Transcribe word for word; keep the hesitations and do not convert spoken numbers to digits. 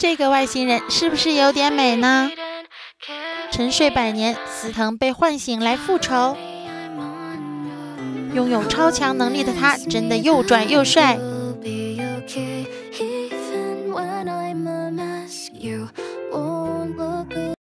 这个外星人是不是有点美呢？沉睡百年，死藤被唤醒来复仇。拥有超强能力的他，真的又拽又帅。